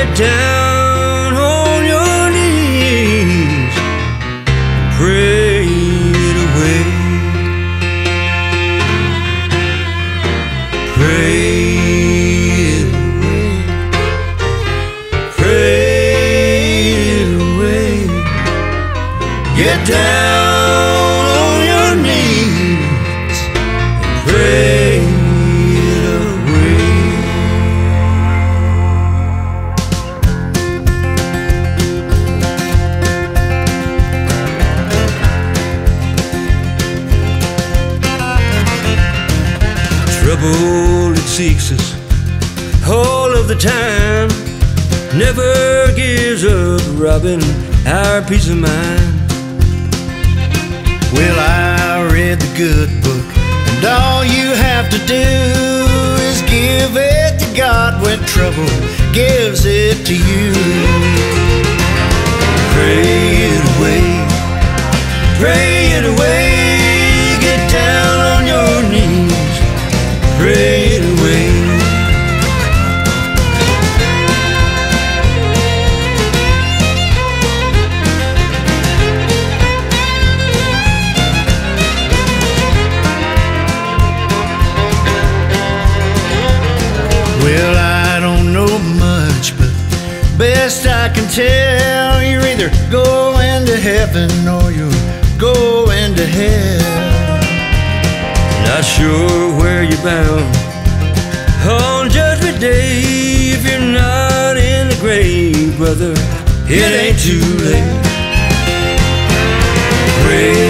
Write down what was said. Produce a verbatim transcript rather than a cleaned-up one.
Get down on your knees, pray it away, pray it away, pray it away. Get down on your knees, pray it away. Trouble, it seeks us all of the time, never gives up robbing our peace of mind. Well, I read the good book, and all you have to do is give it to God when trouble gives it to you. Pray it away, pray it away. Get down on your knees, pray it away. Well, I don't know much, but best I can tell, you're either going to heaven or you're going to hell. Not sure where you're bound on Judgment Day. If you're not in the grave, brother, it ain't too late. Pray